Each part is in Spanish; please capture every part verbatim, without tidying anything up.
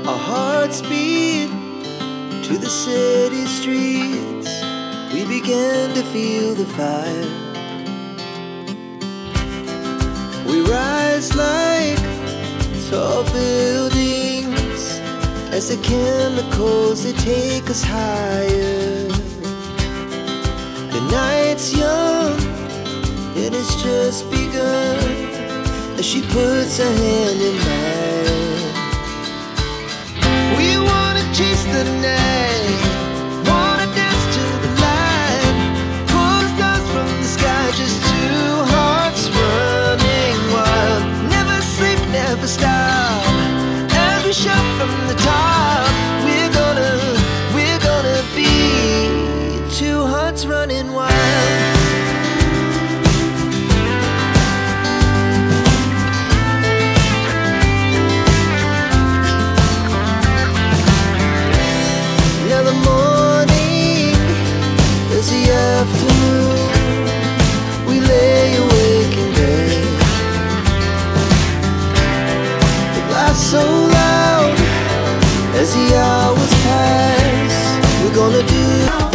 Our hearts beat to the city streets. We began to feel the fire. We rise like tall buildings as the chemicals, they take us higher. The night's young and it's just begun as she puts her hand in mine. We wanna chase the night, wanna dance to the light, pull the stars from the sky, just two hearts running wild. Never sleep, never stop, as we shout from the top. We're gonna, we're gonna be two hearts running wild. Afternoon, we lay awake in bed. The laughs so loud as the hours pass. We're gonna do.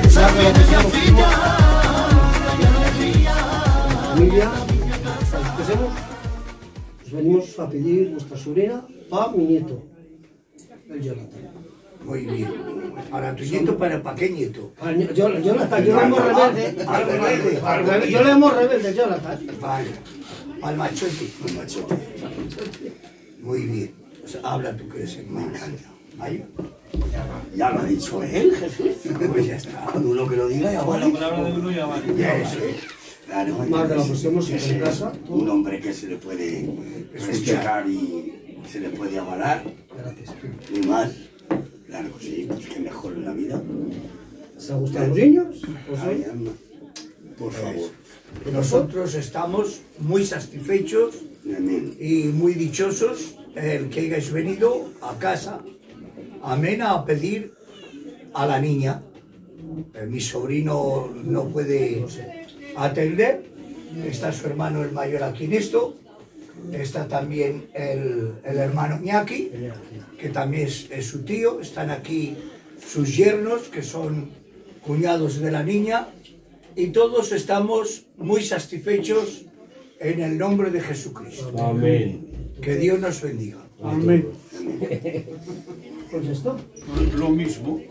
Familia, empecemos. Os venimos a pedir nuestra sobrina para mi nieto, el Jonathan. Muy bien. Para tu nieto, para pa' qué nieto. Para el Jonathan, Jonathan, yo le llamo rebelde. Al rebelde. Al rebelde. Yo le llamo rebelde, Jonathan. Vale. Al machote. Al machote. Muy bien. Pues habla tú que eres el más. Me encanta. ¿Ahí? Ya lo ha dicho él, Jesús. Pues ya está. Cuando uno que lo diga, ya vale. La palabra de uno ya vale. Ya eso. Claro. Más de la pusimos en casa. Un hombre que se le puede escuchar y se le puede avalar. Gracias. Ni más. Claro que sí, pues que mejor en la vida. ¿Se han gustado los niños? Pues Ay, alma. Por favor. Nosotros estamos muy satisfechos y muy dichosos el que hayáis venido a casa, amén, a pedir a la niña. Mi sobrino no puede atender, está su hermano el mayor aquí en esto. Está también el, el hermano Iñaki, que también es, es su tío. Están aquí sus yernos, que son cuñados de la niña. Y todos estamos muy satisfechos en el nombre de Jesucristo. Amén. Que Dios nos bendiga. Amén. Pues esto. Lo mismo.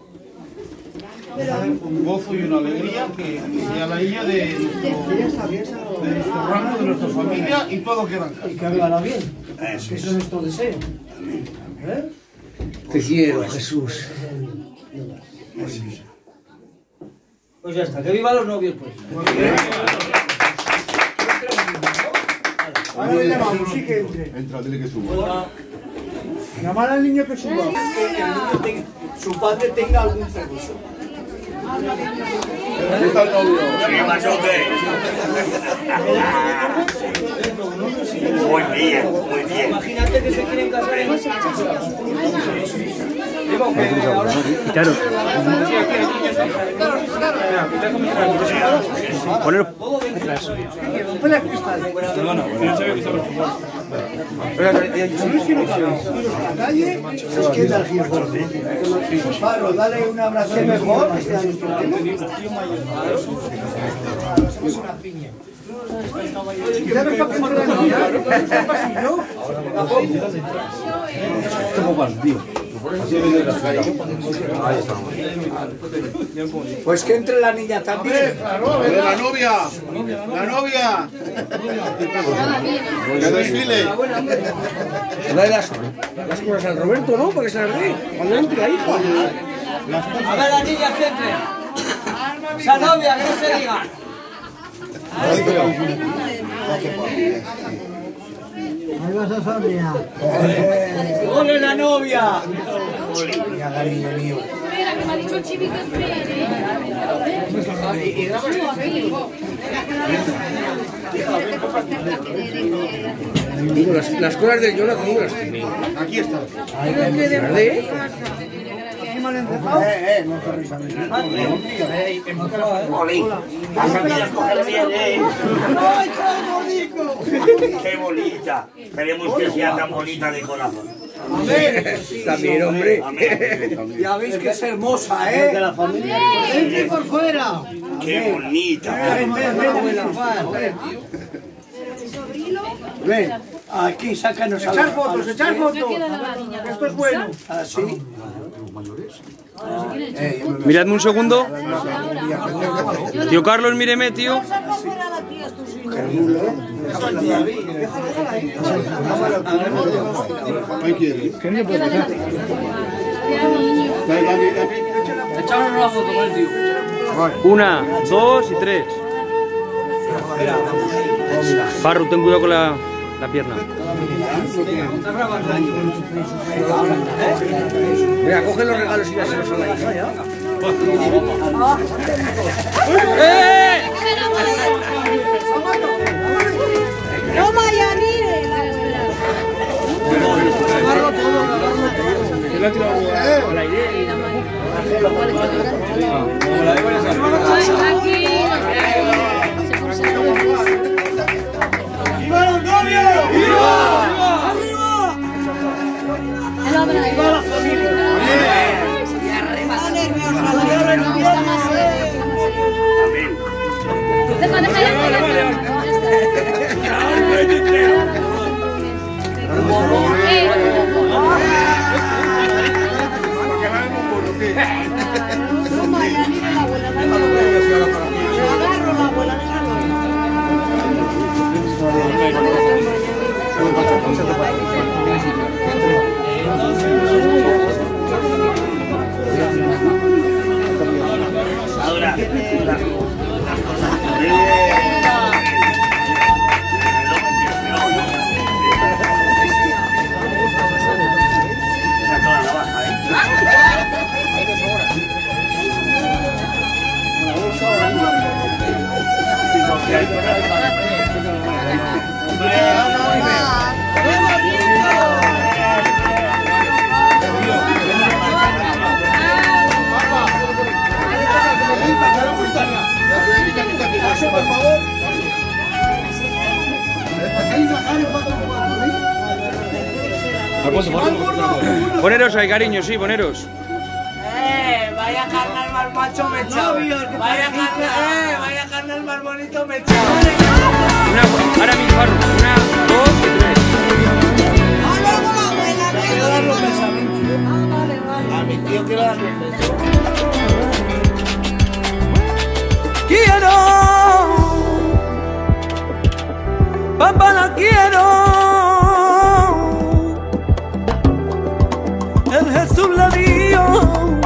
Un gozo y una alegría que sea la niña de nuestro, de nuestro rango, de nuestra familia y todo queda en casa. Y que hablará bien. Eso Eso es nuestro deseo. ¿Eh? Te quiero, Jesús. Pues ya está, que viva los novios, pues. Ahora le llamamos, sí que entre. Entra, dile que suba. Llamar al niño que suba. Que el niño tenga, su padre tenga algún permiso. ¿Dónde está el novio? Sí, machote. Muy bien, muy bien. Imagínate que se quieren casar en ese Claro. Poner atrás. Ponle el cristal. Perdona, yo sabía que estaba chupado. La calle es que da riesgo. Pablo, dale un abrazo mejor. ¿Sabes para qué entra la niña? ¿Es un pasillo? ¿Cómo vas, tío? Pues que entre la niña también. La novia, la novia. Que desfile. Dale las, las cosas al Roberto, ¿no? Para que se las dé. Cuando entre la hija. A ver, la niña que entre. Esa novia, que no se diga. Ahí vas a Sonia. ¡Ole la novia! Ya, cariño mío. Que me ha dicho el chivi que espere. Digo, las, las cosas del Jonathan no las tiene. Aquí está. ¿Las de? mal encerrado. Eh, eh, no cerréis a mí. Oli, las amigas cogen bien, eh. ¡Ay, qué bonito! Qué bonita. Esperemos que sea tan bonita de corazón. También, hombre. Amén. Ya veis que es hermosa, ¿eh? De la familia. ¡Entre por fuera! Qué bonita. Ven, ven, ven, ven, ven. Ven, aquí, sácanos a la... Echar fotos, echar fotos. la niña. Esto es bueno. Así. Miradme un segundo. Tío Carlos, míreme, tío. Una, dos y tres. Farru, ten cuidado con la, la pierna. Mira, coge los regalos y ya se los a la hija, ya. ¡Eh! ¡No, Mayanire! Agarro todo, agarro todo. Yo la he tirado al aire. Aquí. ¡Viva los novios! ¡Viva! ¡Arriba! ¡Viva la familia! Ahora, las cosas. Saca la navaja, ¿eh? Por favor. Poneros ahí, cariño, sí, poneros. Eh, vaya carnal más macho me echado. Vaya carnal, eh, vaya carnal más bonito me echado. Una, ahora mismo, Farru. Una, dos y tres. Quiero dar los besos a mi tío. A mi tío quiero dar los besos. Quiero, papá, la quiero. El Jesús la dio.